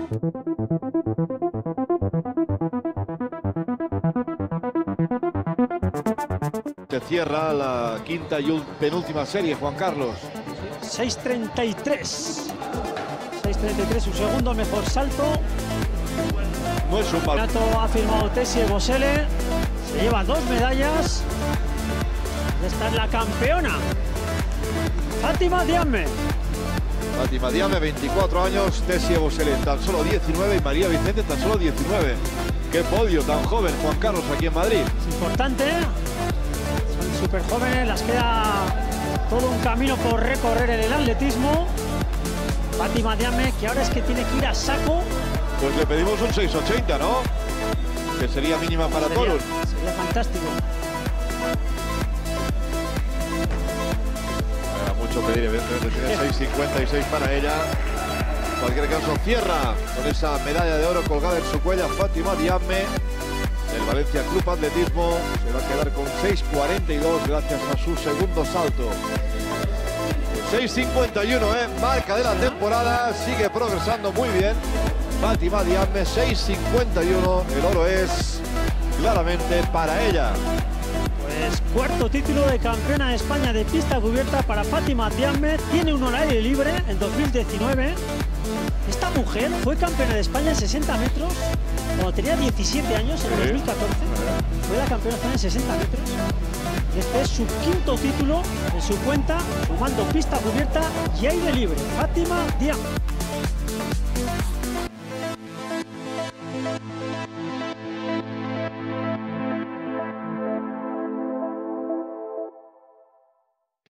Se cierra la quinta y penúltima serie, Juan Carlos. 6.33. 6.33, su segundo mejor salto. No es un mal. El campeonato ha firmado Tessie Bosele. Se lleva 2 medallas. Esta es la campeona. Fátima Diame. Fátima Diame, 24 años. Tessie Bosele, tan solo 19. Y María Vicente, tan solo 19. Qué podio tan joven, Juan Carlos, aquí en Madrid. Es importante. Son súper jóvenes. Las queda todo un camino por recorrer en el atletismo. Fátima Diame, que ahora es que tiene que ir a saco. Pues le pedimos un 6.80, ¿no? Que sería mínima para todos. Sería fantástico. Era mucho pedir, evidentemente tiene 6.56 para ella. En cualquier caso, cierra con esa medalla de oro colgada en su cuello Fátima Diame. El Valencia Club Atletismo se va a quedar con 6.42 gracias a su segundo salto. 6.51, marca de la temporada, sigue progresando muy bien. Fátima Diame, 6.51, el oro es claramente para ella. Pues cuarto título de campeona de España de pista cubierta para Fátima Diame. Tiene un horario libre en 2019. Esta mujer fue campeona de España en 60 metros cuando tenía 17 años, en 2014. Fue la campeona de España en 60 metros. Este es su quinto título en su cuenta, sumando pista cubierta y aire libre. Fátima Diame.